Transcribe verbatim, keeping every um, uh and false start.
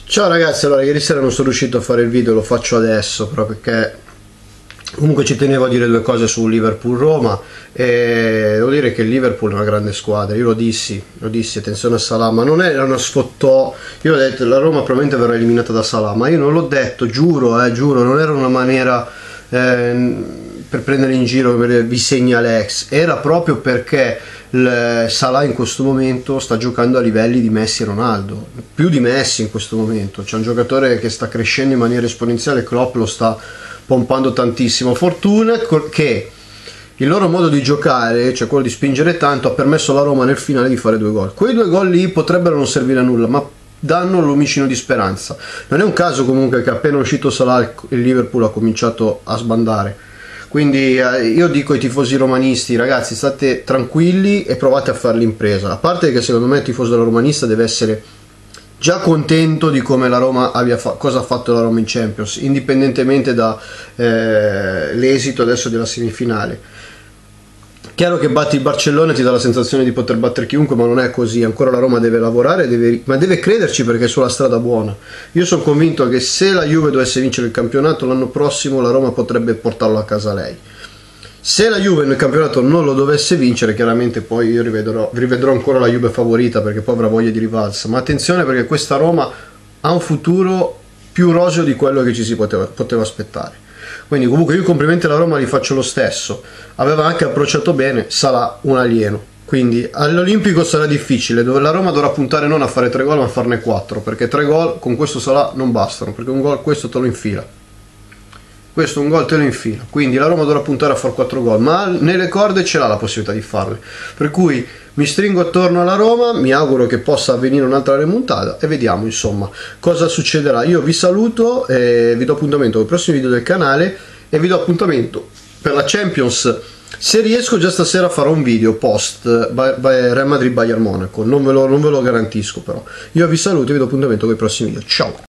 Ciao ragazzi, allora ieri sera non sono riuscito a fare il video, lo faccio adesso però perché comunque ci tenevo a dire due cose su Liverpool-Roma e devo dire che il Liverpool è una grande squadra. Io lo dissi, lo dissi, attenzione a Salah, ma non è una sfottò. Io ho detto la Roma probabilmente verrà eliminata da Salah, ma io non l'ho detto, giuro, eh, giuro, non era una maniera eh, per prendere in giro, per, vi segna l'ex, era proprio perché il Salah in questo momento sta giocando a livelli di Messi e Ronaldo, più di Messi in questo momento. C'è un giocatore che sta crescendo in maniera esponenziale, Klopp lo sta pompando tantissimo. Fortuna che il loro modo di giocare, cioè quello di spingere tanto, ha permesso alla Roma nel finale di fare due gol. Quei due gol lì potrebbero non servire a nulla, ma danno l'omicino di speranza. Non è un caso comunque che appena uscito Salah il Liverpool ha cominciato a sbandare. Quindi eh, io dico ai tifosi romanisti, ragazzi, state tranquilli e provate a fare l'impresa. A parte che secondo me il tifoso della romanista deve essere già contento di come la Roma abbia fa- cosa ha fatto la Roma in Champions, indipendentemente dall'esito eh, adesso della semifinale. Chiaro che batti il Barcellona ti dà la sensazione di poter battere chiunque, ma non è così. Ancora la Roma deve lavorare, deve, ma deve crederci perché è sulla strada buona. Io sono convinto che se la Juve dovesse vincere il campionato l'anno prossimo, la Roma potrebbe portarlo a casa lei. Se la Juve nel campionato non lo dovesse vincere, chiaramente poi io rivedrò, rivedrò ancora la Juve favorita, perché poi avrà voglia di rivalsa. Ma attenzione, perché questa Roma ha un futuro più roseo di quello che ci si poteva, poteva aspettare. Quindi comunque io i complimenti alla Roma li faccio lo stesso. Aveva anche approcciato bene, sarà un alieno. Quindi all'Olimpico sarà difficile, dove la Roma dovrà puntare non a fare tre gol ma a farne quattro, perché tre gol con questo Salah non bastano, perché un gol questo te lo infila. Questo un gol te lo infila, quindi la Roma dovrà puntare a fare quattro gol, ma nelle corde ce l'ha la possibilità di farle. Per cui mi stringo attorno alla Roma, mi auguro che possa avvenire un'altra remontata e vediamo insomma cosa succederà. Io vi saluto e vi do appuntamento con i prossimi video del canale e vi do appuntamento per la Champions. Se riesco già stasera farò un video post Real Madrid Bayern Monaco, non ve lo, non ve lo garantisco, però io vi saluto e vi do appuntamento con i prossimi video. Ciao!